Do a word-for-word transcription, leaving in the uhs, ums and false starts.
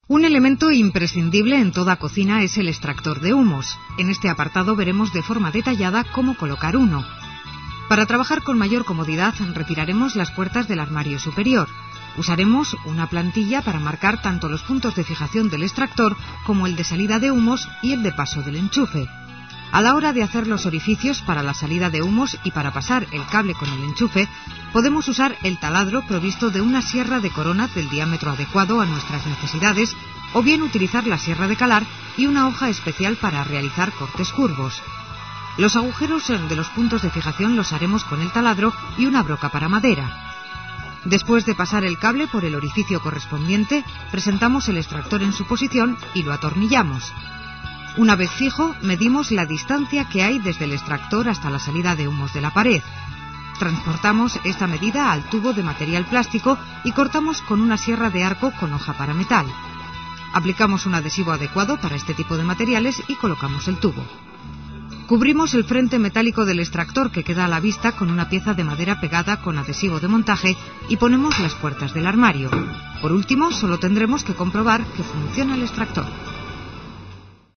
Un elemento imprescindible en toda cocina es el extractor de humos. En este apartado veremos de forma detallada cómo colocar uno. Para trabajar con mayor comodidad, retiraremos las puertas del armario superior. Usaremos una plantilla para marcar tanto los puntos de fijación del extractor como el de salida de humos y el de paso del enchufe. A la hora de hacer los orificios para la salida de humos y para pasar el cable con el enchufe, podemos usar el taladro provisto de una sierra de corona del diámetro adecuado a nuestras necesidades, o bien utilizar la sierra de calar y una hoja especial para realizar cortes curvos. Los agujeros de los puntos de fijación los haremos con el taladro y una broca para madera. Después de pasar el cable por el orificio correspondiente, presentamos el extractor en su posición y lo atornillamos. Una vez fijo, medimos la distancia que hay desde el extractor hasta la salida de humos de la pared. Transportamos esta medida al tubo de material plástico y cortamos con una sierra de arco con hoja para metal. Aplicamos un adhesivo adecuado para este tipo de materiales y colocamos el tubo. Cubrimos el frente metálico del extractor que queda a la vista con una pieza de madera pegada con adhesivo de montaje y ponemos las puertas del armario. Por último, solo tendremos que comprobar que funciona el extractor.